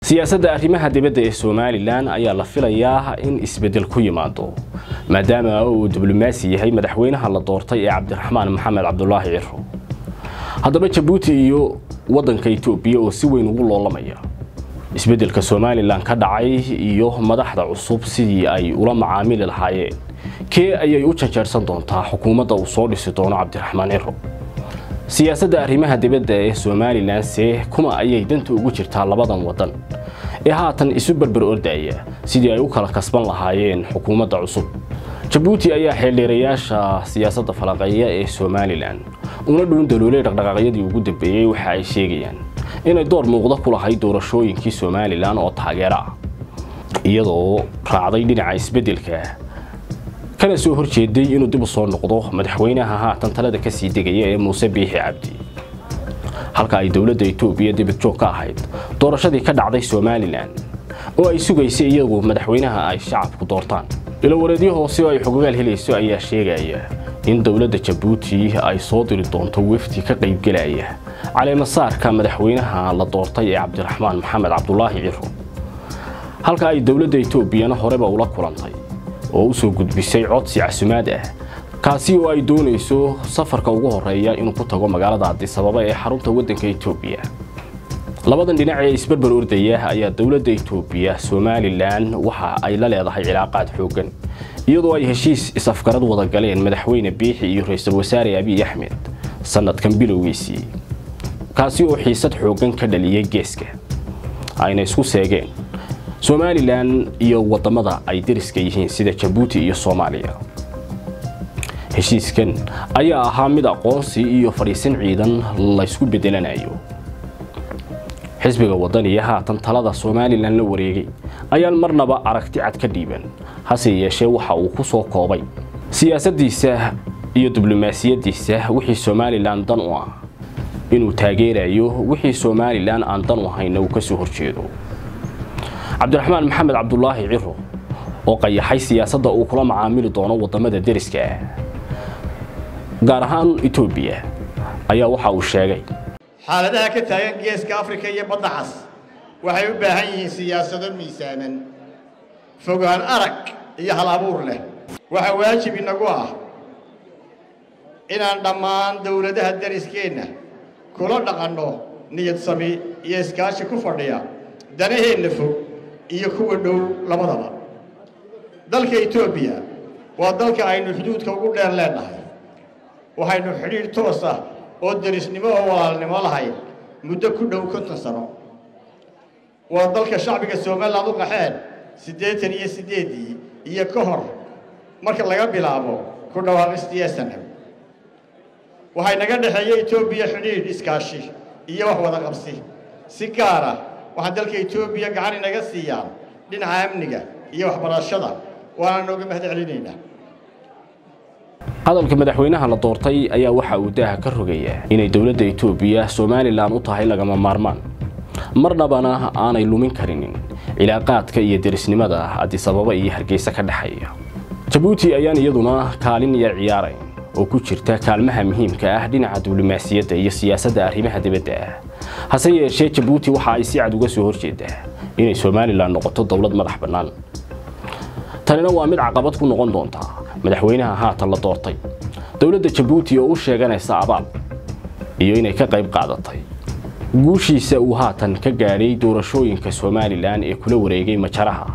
siyaasadda arrimaha dibadda ee Soomaaliland ayaa la filayaa in isbedel ku yimaado maadaama uu diblomaasi yahay madaxweynaha la doortay ee Cabdiraxmaan Maxamed Cabdullaahi Ciro. haddaba Djibouti iyo waddanka Itoobiya oo si weyn ugu loolamaya isbedelka Soomaaliland ka dhacay iyo madaxda cusub sidii ay ula macaamili lahaayeen kee ayay u janjeersan doontaa xukuumadda uu soo dhisi doono Cabdiraxmaan Ciro. siyaasadda arrimaha dibadda ee Soomaaliland kuma ayay danta ugu jirtaa labadan wadan ee haatan isu barbar ordaya sidii ay u kala kasban lahaayeen xukuumadda cusub. Djibouti ayaa xeeldeerayaasha siyaasadda falaqeeya ee Soomaaliland una dhuun daloolay dhaqdhaqaaqyadii ugu dambeeyay waxa ay sheegayaan inay door muuqda ku lahayd doorashooyinkii Soomaaliland oo taageera iyadoo raacday dhinaca isbedelka kana soo horjeeday inuu dib u soo noqdo madaxweynaha haatan talada ka sii degaya ee Muuse Biixi Cabdi. halka ay dawladda Itoobiya dib joog ka ahayd doorashadii ka dhacday Soomaaliland oo ay sugaysay iyagoo madaxweynaha ay shacabku doortaan. ila wareedyo hoose oo ay xuquuqaal helayso ayaa sheegaya in dawladda Djibouti ay soo diri doonto wafdi ka qayb galaya caleemasaarka madaxweynaha la doortay ee Cabdiraxmaan Maxamed Cabdullaahi Ciro. halka ay dawladda Itoobiyana horeba ula kulantay oo soo gudbisay codsi casumaad ah kaasi oo ay doonayso safarka ugu horeeya inuu ku tago magaalada Addis Ababa ee xarunta waddanka Itoobiya. labadan dhinac ee isbarbar ordaya ayaa dawladda Itoobiya Soomaaliland waxa ay la leedahay cilaaqaad xooggan iyadoo ay heshiis isafgarad wada galeen madaxweyne Biixi iyo ra'iisul wasaare Abiy Ahmed sanadkan bilowgiisii kaasi oo xiisad xooggan ka dhaliyay geeska ayna isku seegeen Soomaaliland iyo wadamada ay dariska yihiin sida Djibouti iyo Soomaaliya. heshiiskan ayaa ahaa mid aqoonsi iyo fariisin ciidan la isku bedelanayo. xisbiga wadaniga haatan talada Soomaaliland la wareegay ayaa marnaba aragti cad ka dhiiban hase yeeshee waxa uu ku soo koobay siyaasaddiisa iyo diblomaasiyaddiisa wixii Soomaaliland dan u ah inuu taageerayo wixii Soomaaliland aan dan u ahayn uu ka soo horjeedo. Cabdiraxmaan Maxamed Cabdullaahi Ciro oo qayaxay siyaasadda uu kula macaamili doono wadamada dariska ah gaar ahaan Itoobiya ayaa waxa uu sheegay xaaladaha ka taagan geeska Afrika iyo badda cas waxay u baahan yihiin siyaasado miisaanan fogaan arag iyo hal abuur leh. waxa waajib inagu ah inaan dhammaan dawladaha dariskeena kula dhaqanno niyad sami iyo iskaashi ku fadhiya danaheena fog iyo kuwa dhow labadaba. dalka Itoobiya waa dalka aynu xuduudka ugu dheer leenahay waxaynu xiriir toos ah oo darisnimo oo walaalnimo lahayn muddo ku dhow 50 sano. waa dalka shacbiga Soomaaliland u qaxeen 88 iyo ka hor marka laga bilaabo ku dhawaaqistii sanad. waxay naga dhaxeeyay Itoobiya xiriir iskaashi iyo wax wada qabsi si gaar ah waxa dalka Itoobiya gacan inaga siiyaan dhinaca amniga iyo waxbarashada waana nooga mahadcelinaynaa. hadalka madaxweynaha la doortay ayaa waxa uu daaha ka rogayaa inay dawladda Itoobiya Soomaaliland u tahay lagama maarmaan marnabana aanay lumin karin cilaaqaadka iyo darisnimada Addis Ababa iyo Hargeysa ka dhaxeeya. Djibouti ayaan iyaduna kaalin yar ciyaaray oo ku jirta kaalmaha muhiimka ah dhinaca diblomaasiyadda iyo siyaasadda arrimaha dibadda. hase yeeshee Djibouti waxa ay si cad uga soo horjeedaa inay Soomaaliland noqoto dawlad madax bannaan. tanina waa mid caqabad ku noqon doonta madaxweynaha haatan la doortay. dawladda Djibouti oo u sheeganaysa abaal iyo inay ka qayb qaadatay guushiisa uu haatan ka gaaray doorashooyinka Soomaaliland ee kula wareegay majaraha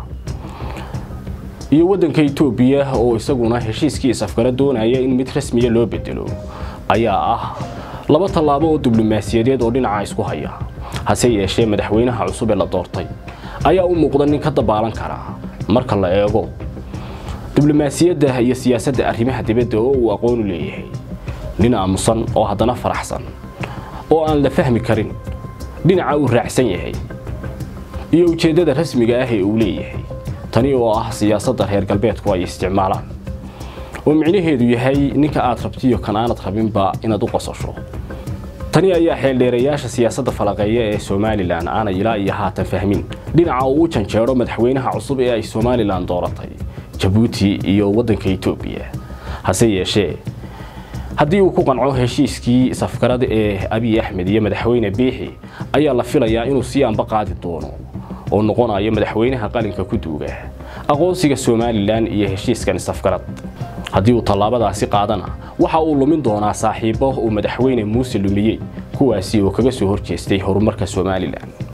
iyo waddanka Itoobiya oo isaguna heshiiskiisa afgarad doonaya in mid rasmi ah loo bedelo ayaa ah laba tallaabo oo diblomaasiyadeed oo dhinaca isku haya. hase yeeshee madaxweynaha cusub ee la doortay ayaa u muuqda nin ka dabaalan kara marka la eego diblomaasiyadda iyo siyaasadda arrimaha dibadda oo uu aqoon u leeyahay nin aamusan oo haddana faraxsan oo aan la fahmi karin dhinaca uu raacsan yahay iyo ujeedada rasmiga ah ee uu leeyahay. tani oo ah siyaasadda reer galbeedku ay isticmaalaan oo micnaheedu yahay ninka aad rabtiyo kan aanad rabinba inaad u qosasho. tani ayaa xeeldeerayaasha siyaasadda falaqeeya ee Soomaaliland aanay ilaa iyo haatan fahmin dhinaca uu janjeero madaxweynaha cusub ee ay Soomaaliland dooratay Djibouti iyo waddanka Itoobiya. hase yeeshee haddii uu ku qanco heshiiskii safgarada ee Abiy Ahmed iyo madaxweyne Biixi ayaa la filayaa inuu si anba qaadi doono oo noqonaya madaxweynaha qalinka ku duuga aqoonsiga Somaliland iyo heshiiskan isafgarad haddii uu tallaabadaasi qaadana waxa uu lumin doonaa saaxiibo uu madaxweyne Muuse lumiyay kuwaasi oo kaga soo horjeestay horumarka Somaliland